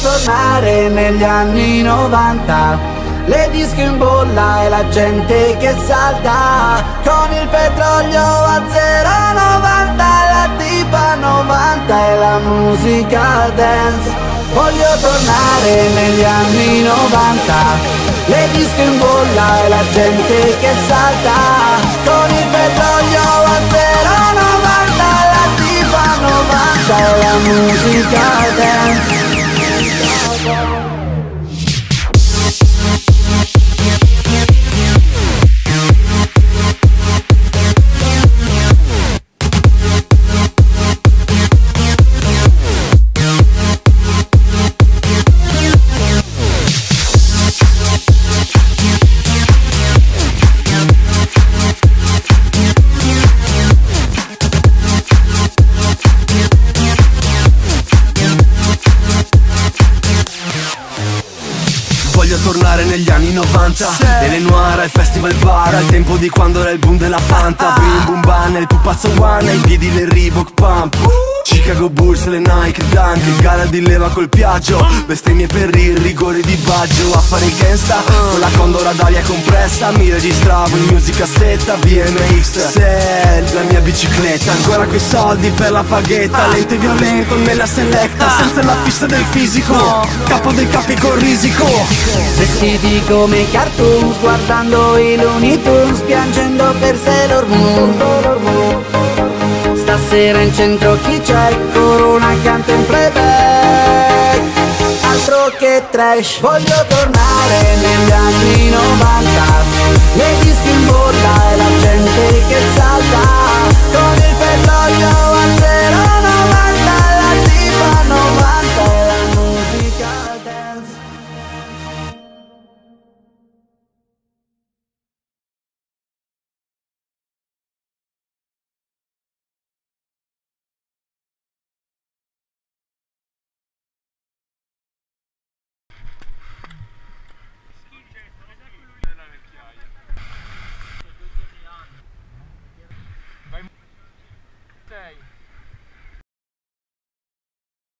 tornare negli anni 90, le disco in bolla e la gente che salta, con il petrolio a 0,90, la tipa 90 e la musica dance. Voglio tornare negli anni 90, le disco in bolla e la gente che salta, con il petrolio a 0,90, la tipa 90 e la musica dance. Voglio tornare negli anni 90, nelle Noir al festival bar, al tempo di quando era il boom della Fanta. Bim bum ban, il pupazzo one, ai piedi le Reebok Pump, Chicago Bulls, le Nike Dunk, gara di leva col Piaggio, bestemmie per il rigore di Baggio. A fare il gangsta, con la Condor ad aria compressa, mi registravo in music cassetta, BMX, Sel, la mia bicicletta. Ancora quei soldi per la paghetta, lento e violento nella selecta, senza la fissa del fisico, capo dei capi col risico. Vestiti come i cartoons, guardando i Looney Tunes, piangendo per Sailor Moon. Stasera in centro chi c'è? Corona canta in playback, altro che trash. Voglio tornare negli anni 90, le dischi in bolla e la gente che salta, con il petrolio